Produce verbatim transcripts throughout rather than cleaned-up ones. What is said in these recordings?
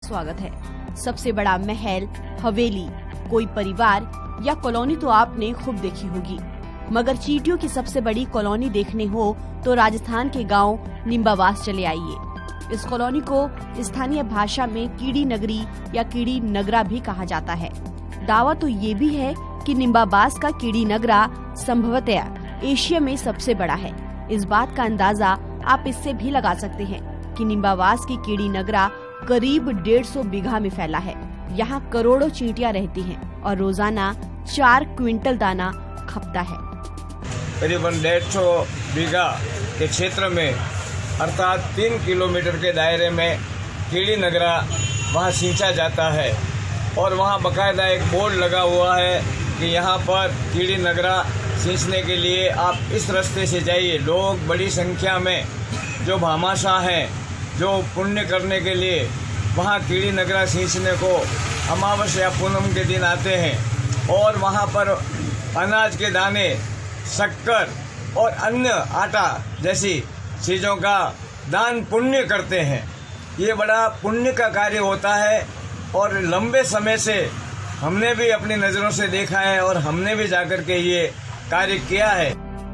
स्वागत है। सबसे बड़ा महल, हवेली, कोई परिवार या कॉलोनी तो आपने खूब देखी होगी, मगर चींटियों की सबसे बड़ी कॉलोनी देखने हो तो राजस्थान के गांव निम्बावास चले आइए। इस कॉलोनी को स्थानीय भाषा में कीड़ी नगरी या कीड़ी नगरा भी कहा जाता है। दावा तो ये भी है कि निम्बावास का कीड़ी नगरा संभवतः एशिया में सबसे बड़ा है। इस बात का अंदाजा आप इससे भी लगा सकते हैं कि निम्बावास की कीड़ी नगरा करीब डेढ़ सौ बीघा में फैला है। यहाँ करोड़ों चींटियां रहती हैं और रोजाना चार क्विंटल दाना खपता है। करीबन डेढ़ सौ बीघा के क्षेत्र में अर्थात तीन किलोमीटर के दायरे में कीड़ी नगरा वहाँ सींचा जाता है और वहाँ बकायदा एक बोर्ड लगा हुआ है कि यहाँ पर कीड़ी नगरा सींचने के लिए आप इस रास्ते से जाइए। लोग बड़ी संख्या में जो भामाशाह हैं, जो पुण्य करने के लिए वहाँ कीड़ी नगरा सींचने को अमावस्या पूनम के दिन आते हैं और वहाँ पर अनाज के दाने, शक्कर और अन्य आटा जैसी चीज़ों का दान पुण्य करते हैं। ये बड़ा पुण्य का कार्य होता है और लंबे समय से हमने भी अपनी नज़रों से देखा है और हमने भी जाकर के ये कार्य किया है।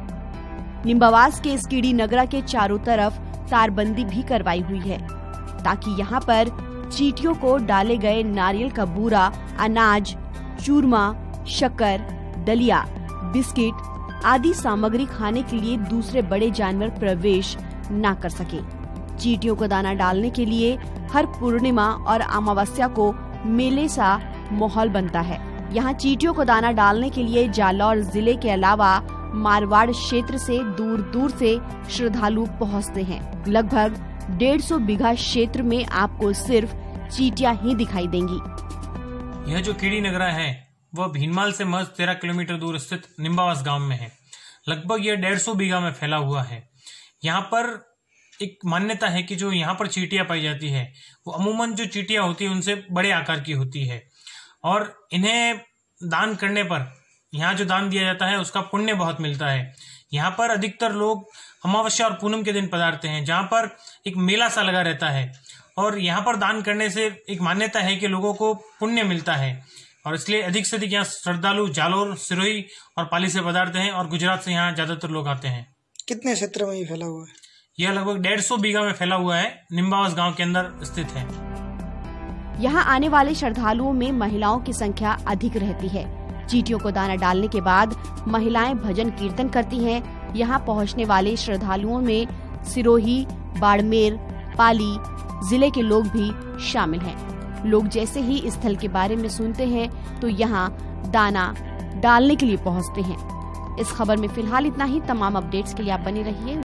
निम्बावास के इस कीड़ी नगरा के चारों तरफ तारबंदी भी करवाई हुई है ताकि यहाँ पर चींटियों को डाले गए नारियल का बूरा, अनाज, चूरमा, शक्कर, दलिया, बिस्किट आदि सामग्री खाने के लिए दूसरे बड़े जानवर प्रवेश न कर सके। चींटियों को दाना डालने के लिए हर पूर्णिमा और अमावस्या को मेले सा माहौल बनता है। यहाँ चींटियों को दाना डालने के लिए जालौर जिले के अलावा मारवाड़ क्षेत्र से दूर दूर से श्रद्धालु पहुँचते हैं। लगभग डेढ़ सौ बीघा क्षेत्र में आपको सिर्फ चींटियां ही दिखाई देंगी। यह जो कीड़ी नगरा है वह भीनमाल से महज तेरह किलोमीटर दूर स्थित निम्बावास गांव में है। लगभग यह डेढ़ सौ बीघा में फैला हुआ है। यहाँ पर एक मान्यता है कि जो यहाँ पर चींटियां पाई जाती है वो अमूमन जो चींटियां होती है उनसे बड़े आकार की होती है और इन्हें दान करने पर यहाँ जो दान दिया जाता है उसका पुण्य बहुत मिलता है। यहाँ पर अधिकतर लोग अमावस्या और पूनम के दिन पधारते हैं, जहाँ पर एक मेला सा लगा रहता है और यहाँ पर दान करने से एक मान्यता है कि लोगों को पुण्य मिलता है और इसलिए अधिक से अधिक यहाँ श्रद्धालु जालौर, सिरोही और पाली से पधारते हैं और गुजरात से यहाँ ज्यादातर लोग आते हैं। कितने क्षेत्र में ये फैला हुआ है? यह लगभग डेढ़ सौ बीघा में फैला हुआ है, निम्बावास गाँव के अंदर स्थित है। यहाँ आने वाले श्रद्धालुओं में महिलाओं की संख्या अधिक रहती है। चींटियों को दाना डालने के बाद महिलाएं भजन कीर्तन करती हैं। यहाँ पहुँचने वाले श्रद्धालुओं में सिरोही, बाड़मेर, पाली जिले के लोग भी शामिल हैं। लोग जैसे ही इस स्थल के बारे में सुनते हैं तो यहाँ दाना डालने के लिए पहुँचते हैं। इस खबर में फिलहाल इतना ही। तमाम अपडेट्स के लिए आप बने रहिए